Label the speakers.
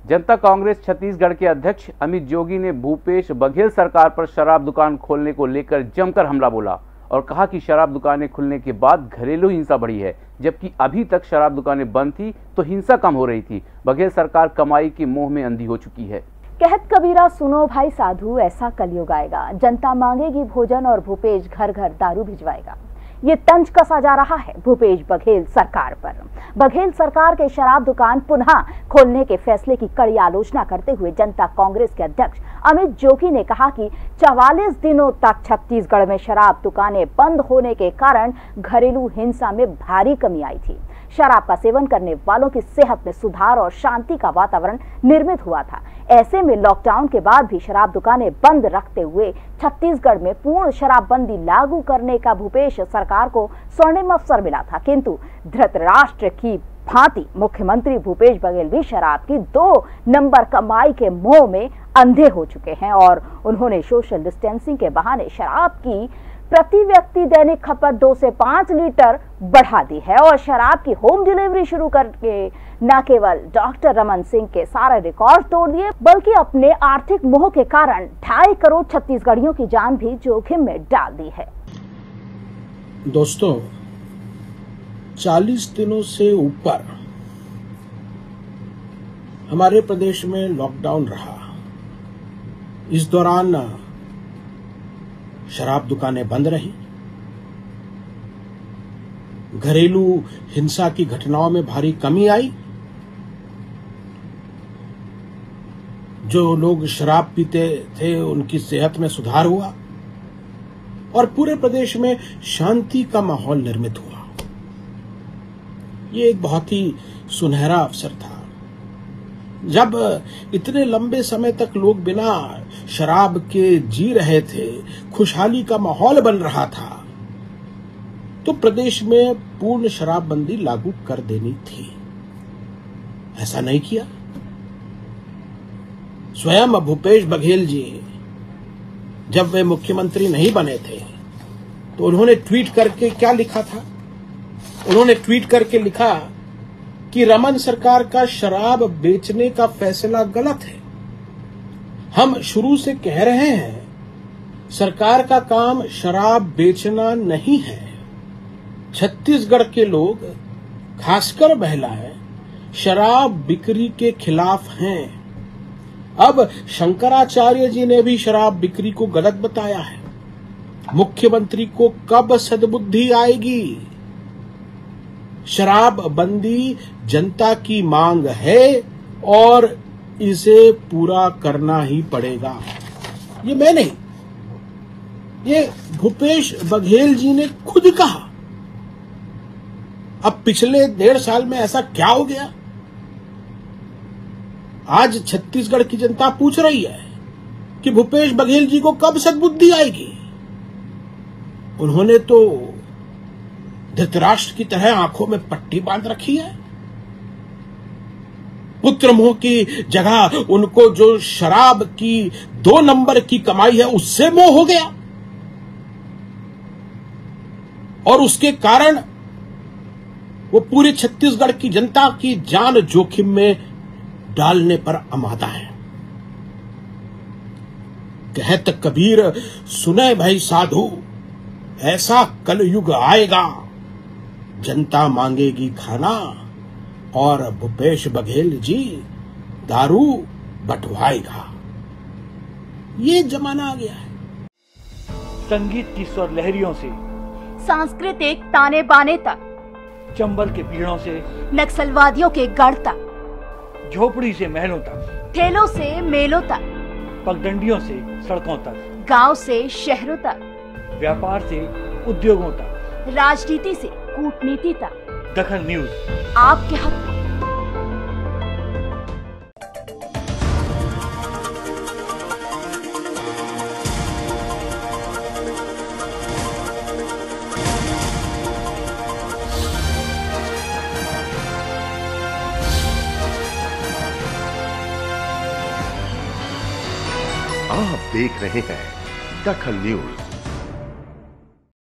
Speaker 1: जनता कांग्रेस छत्तीसगढ़ के अध्यक्ष अमित जोगी ने भूपेश बघेल सरकार पर शराब दुकान खोलने को लेकर जमकर हमला बोला और कहा कि शराब दुकानें खुलने के बाद घरेलू हिंसा बढ़ी है, जबकि अभी तक शराब दुकानें बंद थी तो हिंसा कम हो रही थी। बघेल सरकार कमाई के मोह में अंधी हो चुकी है।
Speaker 2: कहत कबीरा सुनो भाई साधु, ऐसा कलयुग आएगा, जनता मांगेगी भोजन और भूपेश घर घर दारू भिजवाएगा। ये तंज कसा जा रहा है भूपेश बघेल सरकार पर। बघेल सरकार के शराब दुकान पुनः खोलने के फैसले की कड़ी आलोचना करते हुए जनता कांग्रेस के अध्यक्ष अमित जोगी ने कहा कि 44 दिनों तक छत्तीसगढ़ में शराब दुकानें बंद होने के कारण घरेलू हिंसा में भारी कमी आई थी। शराब का सेवन करने वालों की सेहत में सुधार और शांति का वातावरण निर्मित हुआ था। ऐसे में लॉकडाउन के बाद भी शराब दुकानें बंद रखते हुए छत्तीसगढ़ में पूर्ण शराबबंदी लागू करने का भूपेश सरकार को स्वर्णिम अवसर मिला था, किंतु धृतराष्ट्र की भांति मुख्यमंत्री भूपेश बघेल भी शराब की 2 नंबर कमाई के मोह में अंधे हो चुके हैं और उन्होंने सोशल डिस्टेंसिंग के बहाने शराब की प्रति व्यक्ति दैनिक खपत 2 से 5 लीटर बढ़ा दी है और शराब की होम डिलीवरी शुरू करके न केवल डॉक्टर रमन सिंह के सारे रिकॉर्ड तोड़ दिए, बल्कि अपने आर्थिक मोह के कारण 2.5 करोड़ छत्तीसगढ़ियों की जान भी जोखिम में डाल दी है।
Speaker 3: दोस्तों, 40 दिनों से ऊपर हमारे प्रदेश में लॉकडाउन रहा। इस दौरान शराब दुकानें बंद रही, घरेलू हिंसा की घटनाओं में भारी कमी आई, जो लोग शराब पीते थे उनकी सेहत में सुधार हुआ और पूरे प्रदेश में शांति का माहौल निर्मित हुआ। ये एक बहुत ही सुनहरा अवसर था। जब इतने लंबे समय तक लोग बिना शराब के जी रहे थे, खुशहाली का माहौल बन रहा था, तो प्रदेश में पूर्ण शराबबंदी लागू कर देनी थी। ऐसा नहीं किया। स्वयं भूपेश बघेल जी जब वे मुख्यमंत्री नहीं बने थे तो उन्होंने ट्वीट करके क्या लिखा था? उन्होंने ट्वीट करके लिखा कि रमन सरकार का शराब बेचने का फैसला गलत है। हम शुरू से कह रहे हैं, सरकार का काम शराब बेचना नहीं है। छत्तीसगढ़ के लोग, खासकर महिलाएं, शराब बिक्री के खिलाफ हैं। अब शंकराचार्य जी ने भी शराब बिक्री को गलत बताया है। मुख्यमंत्री को कब सद्बुद्धि आएगी? शराब बंदी जनता की मांग है और इसे पूरा करना ही पड़ेगा। ये मैं नहीं, ये भूपेश बघेल जी ने खुद कहा। अब पिछले 1.5 साल में ऐसा क्या हो गया? आज छत्तीसगढ़ की जनता पूछ रही है कि भूपेश बघेल जी को कब सद्बुद्धि आएगी। उन्होंने तो धृतराष्ट्र की तरह आंखों में पट्टी बांध रखी है। पुत्र मोह की जगह उनको जो शराब की 2 नंबर की कमाई है उससे मोह हो गया और उसके कारण वो पूरे छत्तीसगढ़ की जनता की जान जोखिम में डालने पर आमादा है। कहत कबीर सुने भाई साधु, ऐसा कलयुग आएगा, जनता मांगेगी खाना और भूपेश बघेल जी दारू बंटवाएगा। ये जमाना आ गया है।
Speaker 4: संगीत की स्वर लहरियों से
Speaker 2: सांस्कृतिक ताने बाने तक,
Speaker 4: चंबल के पीड़ों से
Speaker 2: नक्सलवादियों के गढ़ तक,
Speaker 4: झोपड़ी से महलों तक,
Speaker 2: ठेलों से मेलों तक,
Speaker 4: पगडंडियों से सड़कों तक,
Speaker 2: गांव से शहरों तक,
Speaker 4: व्यापार से उद्योगों तक,
Speaker 2: राजनीति से कूटनीति तक,
Speaker 4: दखल न्यूज
Speaker 2: आपके हक में।
Speaker 5: आप देख रहे हैं दखल न्यूज।